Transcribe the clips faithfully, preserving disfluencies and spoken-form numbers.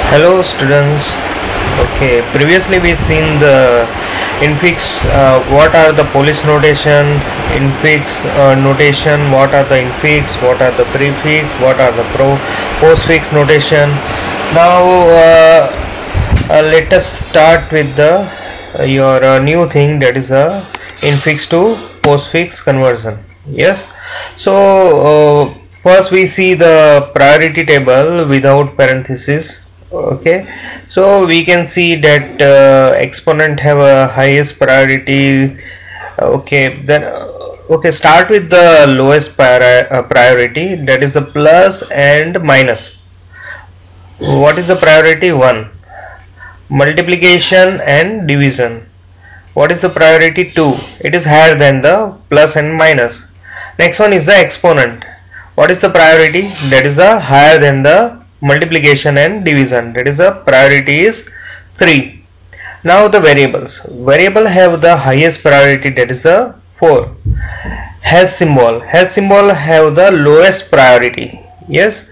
Hello students. Okay, previously we seen the infix. Uh, what are the police notation, infix uh, notation? What are the infix? What are the prefix? What are the pro postfix notation? Now uh, uh, let us start with the uh, your uh, new thing, that is a infix to postfix conversion. Yes. So uh, first we see the priority table without parenthesis. Okay, so we can see that uh, exponent have a highest priority. Okay, then uh, okay, start with the lowest priori uh, priority, that is the plus and minus. What is the priority? One. Multiplication and division. What is the priority? Two. It is higher than the plus and minus. Next one is the exponent. What is the priority? That is the higher than the multiplication and division, that is the priority is three. Now the variables. Variable have the highest priority, that is the four. Has symbol. Has symbol have the lowest priority. Yes.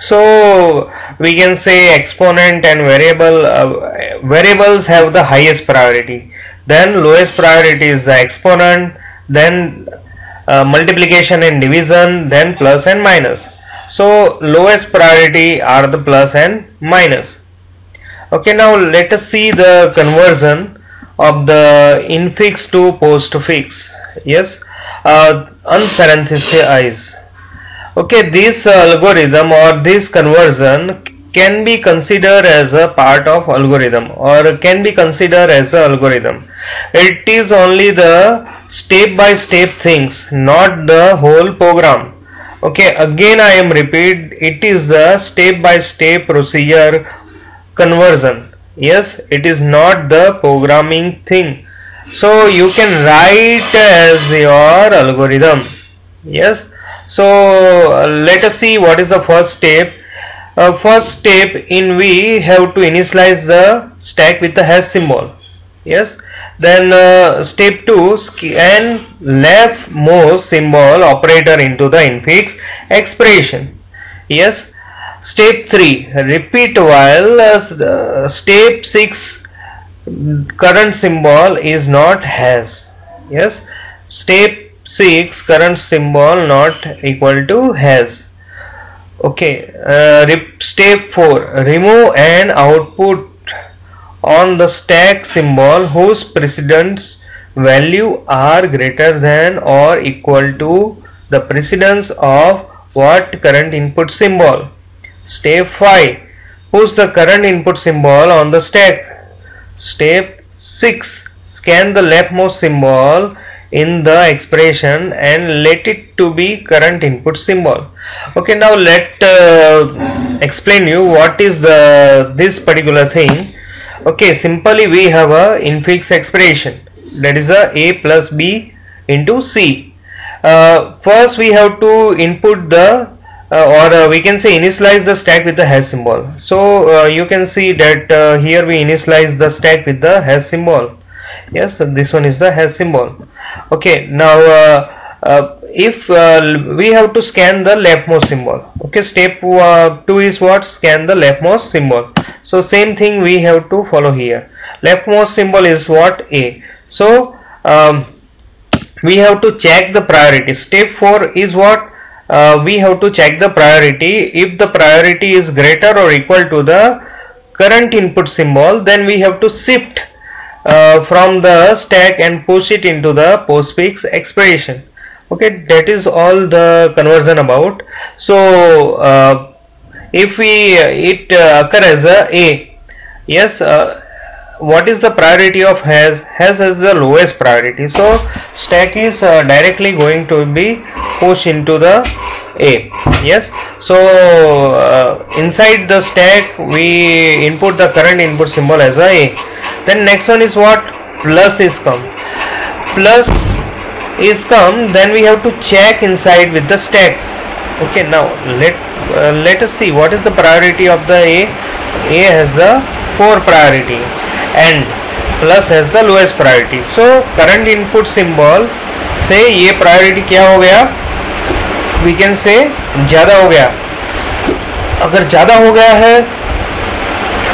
So we can say exponent and variable uh, variables have the highest priority. Then lowest priority is the exponent, then uh, multiplication and division, then plus and minus. So lowest priority are the plus and minus. Okay, now let us see the conversion of the infix to postfix. Yes, uh, unparenthesize. Okay, this algorithm or this conversion can be considered as a part of algorithm or can be considered as a algorithm. It is only the step by step things, not the whole program. Okay, again I am repeat, it is the step by step procedure conversion. Yes, it is not the programming thing. So you can write as your algorithm. Yes, so uh, let us see what is the first step. Uh, first step in we have to initialize the stack with the hash symbol. Yes, then uh, step two, scan leftmost symbol operator into the infix expression. Yes, step three, repeat while uh, step six, current symbol is not hash. Yes, step six, current symbol not equal to hash. Okay, uh, step four, remove an output on the stack symbol whose precedence value are greater than or equal to the precedence of what current input symbol. Step five, push the current input symbol on the stack. Step six, scan the leftmost symbol in the expression and let it to be current input symbol. Okay, now let uh, explain you what is the this particular thing. Okay, simply we have a infix expression, that is a a plus b into c. Uh, first we have to input the uh, or uh, we can say initialize the stack with the hash symbol. So uh, you can see that uh, here we initialize the stack with the hash symbol. Yes, so this one is the hash symbol. Okay, now uh, uh, if uh, we have to scan the leftmost symbol. Okay, step uh, two is what? Scan the leftmost symbol. So same thing we have to follow here. Leftmost symbol is what? A. So um, we have to check the priority. Step four is what? Uh, we have to check the priority. If the priority is greater or equal to the current input symbol, then we have to shift uh, from the stack and push it into the postfix expression. Okay, that is all the conversion about. So uh, if we uh, it uh, occur as a a, yes, uh, what is the priority of hash? Hash has the lowest priority, so stack is uh, directly going to be pushed into the a. Yes, so uh, inside the stack we input the current input symbol as a a. Then next one is what? Plus is come. Plus is come, then we have to check inside with the stack. Okay, now let uh, let us see what is the priority of the a. A has the four priority and plus has the lowest priority. So current input symbol से ये priority क्या हो गया? We can say ज़्यादा हो गया. अगर ज़्यादा हो गया है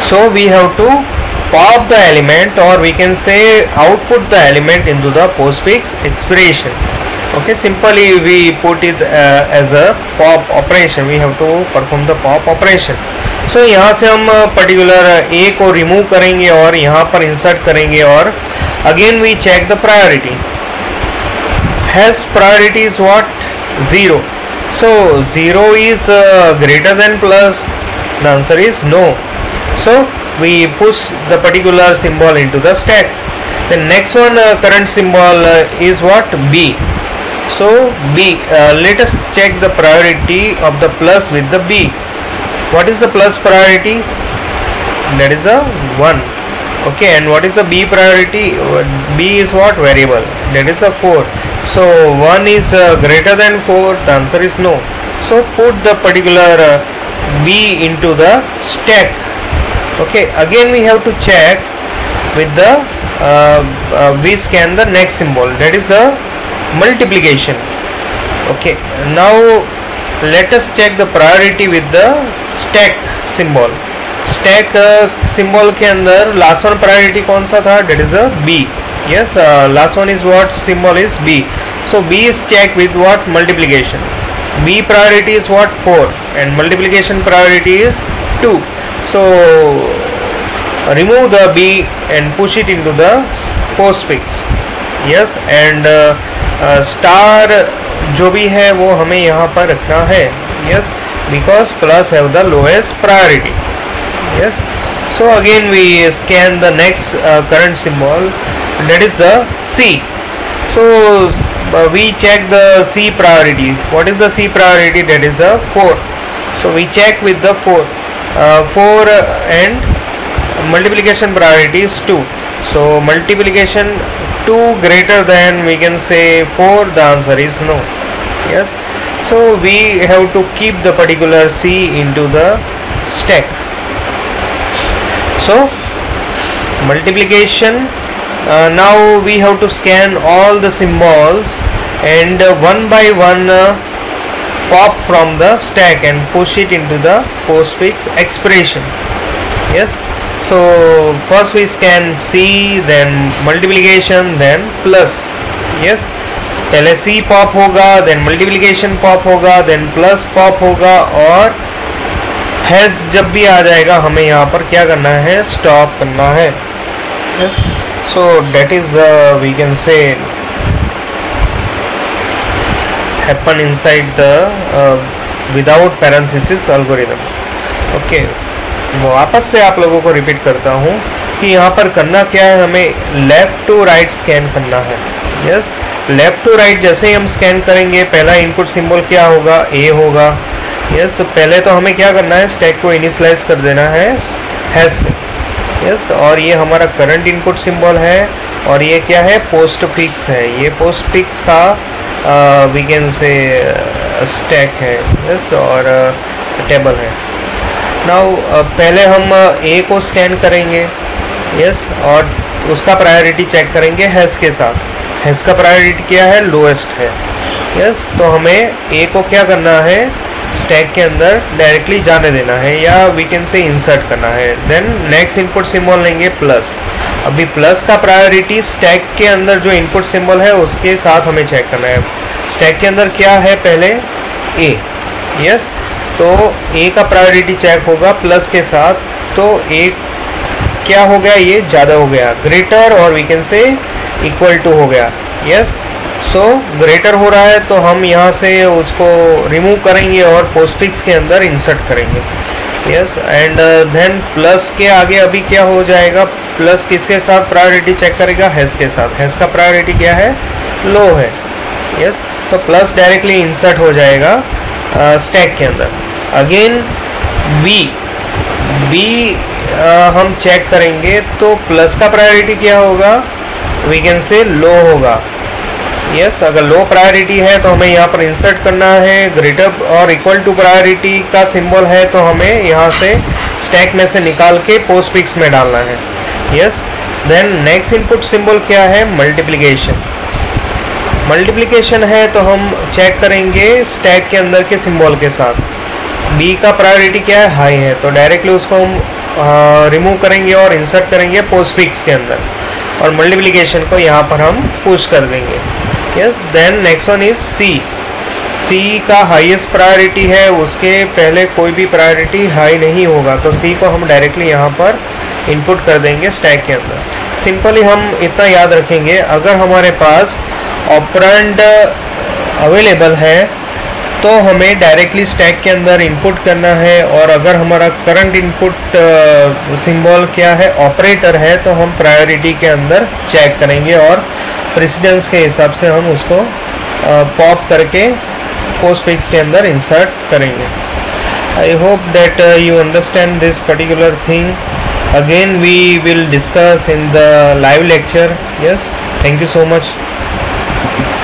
Okay, simply we put it uh, as a pop operation. We have to perform the pop operation. So यहाँ से हम पर्टिकुलर A को रिमूव करेंगे और यहाँ पर इंसर्ट करेंगे और again we check the priority. Has priority is what? Zero. So zero is uh, greater than plus. The answer is no. So we push the particular symbol into the stack. The next one uh, current symbol uh, is what? B. So B, uh, let us check the priority of the plus with the B. What is the plus priority? That is a one. Okay, and what is the B priority? B is what? Variable. That is a four. So one is uh, greater than four. The answer is no. So put the particular uh, B into the stack. Okay, again we have to check with the uh, uh, we scan the next symbol, that is the multiplication. Okay, now let us check the priority with the stack symbol. Stack uh, symbol के अंदर last one priority कौन सा था? That is the B. Yes, uh, last one is what? Symbol is B. So B is checked with what? Multiplication. B priority is what? four and multiplication priority is two. So remove the B and push it into the postfix. Yes, and uh, uh, star जो भी है वो हमें यहाँ पर रखना है. Yes, because plus have the lowest priority. Yes, so again we scan the next uh, current symbol, that is the C. So uh, we check the C priority. What is the C priority? That is the four. So we check with the four. Uh, four and multiplication priority is two. So multiplication two greater than, we can say, four. The answer is no. Yes, so we have to keep the particular C into the stack. So multiplication, uh, now we have to scan all the symbols and uh, one by one uh, pop from the stack and push it into the postfix expression. Yes, so first we scan C, then multiplication, then plus. Yes, पहले C pop होगा, then multiplication pop होगा, then plus pop होगा और has जब भी आ जाएगा हमें यहाँ पर क्या करना है? स्टॉप करना है. Yes, so that is the, we can say, happen inside the uh, without parenthesis algorithm. Okay, वापस से आप लोगों को रिपीट करता हूँ कि यहाँ पर करना क्या है, हमें लेफ्ट टू राइट स्कैन करना है. यस, लेफ्ट टू राइट जैसे ही हम स्कैन करेंगे पहला इनपुट सिंबल क्या होगा? ए होगा. यस, yes, पहले तो हमें क्या करना है? स्टैक को इनिशियलाइज कर देना है हैश से. यस, और ये हमारा करंट इनपुट सिंबल है और ये क्या है? पोस्ट फिक्स है. ये पोस्ट फिक्स का वी कैन से स्टैक है. यस, और टेबल है. नाउ पहले हम ए को स्कैन करेंगे. यस, और उसका प्रायोरिटी चेक करेंगे हैश के साथ. हैश का प्रायोरिटी क्या है? लोएस्ट है. यस, तो हमें ए को क्या करना है? स्टैक के अंदर डायरेक्टली जाने देना है या वी कैन से इंसर्ट करना है. देन नेक्स्ट इनपुट सिंबल लेंगे प्लस. अभी प्लस का प्रायोरिटी स्टैक के अंदर जो इनपुट सिंबल है उसके साथ हमें चेक करना है. स्टैक के अंदर क्या है? पहले ए. यस, तो ए का प्रायोरिटी चेक होगा प्लस के साथ. तो ए क्या हो गया? ये ज़्यादा हो गया, ग्रेटर, और we can say equal to हो गया. यस, सो ग्रेटर हो रहा है तो हम यहाँ से उसको रिमूव करेंगे और पोस्टफिक्स के अंदर इंसर्ट करेंगे. यस, एंड देन प्लस के आगे अभी क्या हो जाएगा? प्लस किसके साथ प्रायोरिटी चेक करेगा? हैश के साथ. हैश का प्रायोरिटी क्या है? लो है. यस, तो प्लस डायरेक्टली इंसर्ट हो जाएगा स्टैक uh, के अंदर. अगेन बी बी हम चेक करेंगे तो प्लस का प्रायोरिटी क्या होगा? वी कैन से लो होगा. यस, yes, अगर लो प्रायोरिटी है तो हमें यहाँ पर इंसर्ट करना है. ग्रेटर और इक्वल टू प्रायोरिटी का सिंबल है तो हमें यहाँ से स्टैक में से निकाल के पोस्टफिक्स में डालना है. Yes, then next input symbol क्या है? मल्टीप्लिकेशन. मल्टीप्लिकेशन है तो हम चेक करेंगे स्टैक के अंदर के सिंबल के साथ. बी का प्रायोरिटी क्या है? हाई है, तो डायरेक्टली उसको हम रिमूव करेंगे और इंसर्ट करेंगे पोस्टफिक्स के अंदर, और मल्टीप्लिकेशन को यहाँ पर हम पुश कर देंगे। Yes, then next one is C. C का हाईएस्ट प्रायोरिटी है, उसके पहले कोई भी प्रायोरिटी हाई नहीं होगा, तो सी को हम डायरेक्टली यहाँ पर इनपुट कर देंगे स्टैक के अंदर। सिंपली हम इतना याद रखेंगे, अगर हमारे पास ऑपरेंड अवेलेबल है तो हमें डायरेक्टली स्टैक के अंदर इनपुट करना है, और अगर हमारा करंट इनपुट सिंबल क्या है, ऑपरेटर है, तो हम प्रायोरिटी के अंदर चेक करेंगे और प्रेसिडेंस के हिसाब से हम उसको पॉप करके पोस्टफिक्स के अंदर इंसर्ट करेंगे। I hope that you understand this particular thing. Again we will discuss in the live lecture. Yes, thank you so much.